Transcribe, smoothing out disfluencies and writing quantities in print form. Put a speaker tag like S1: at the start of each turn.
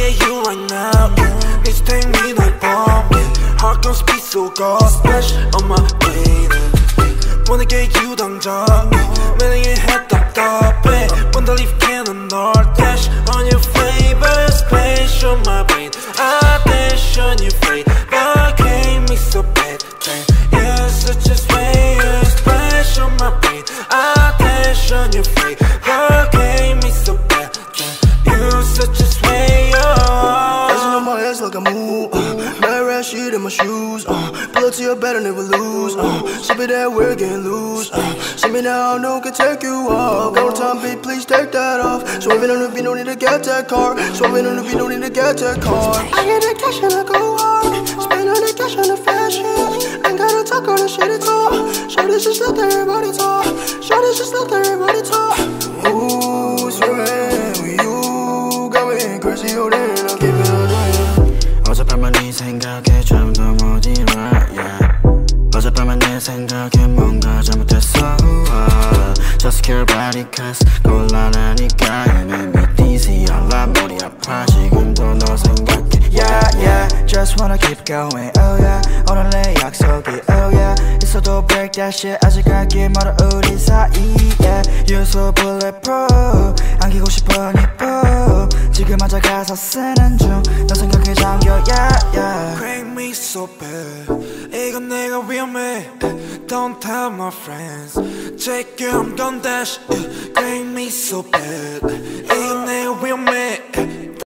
S1: get you right now. Need to take me like bomb. Heart gon' speed so God. Splash on my brain. Wanna get you 당장. 매일 head 답답해. Wanna leave cannon or dash on your flavor. Splash on my brain. I dash on your face. But can't me so bad. You're such a slayer. Splash on my brain. I dash on your face. But can't me so bad. You're such a slayer.
S2: Dancing on my ass like a move. Mad rat shit in my shoes. Pull up to your bed and never lose. Sip it that we're getting loose. See me now, no one can take you off. Go time, bitch, please take that off. Swerving on the beat, don't need to get that car. Swerving on the beat, don't need to get that car. I get that cash and I go hard. Spend all the cash on the fashion. Ain't gotta talk on the shit at all. Shorties just let everybody talk. Shorties just let everybody talk. Ooh, swerving with you. Going crazy, oh then I'll keep it on the 어젯밤만 네 생각에 좀 더 못 일어 yeah. 어젯밤만 내 생각에 뭔가 잘못했어 Just care about it cause 곤란하니까 And make this 연락 머리 아파 지금도 너 생각해 Yeah yeah Just wanna keep going oh yeah 오늘 내 약속이 oh yeah 있어도 break that shit 아직 갈 길 멀어 우리 사이 yeah You're so bulletproof 안기고 싶어 니뽀 지금 앉아 가사 쓰는 중 너 생각에 잠겨 yeah yeah
S1: Crank me so bad 이건 내가 위험해 Don't tell my friends Check you I'm gon' dash Crank me so bad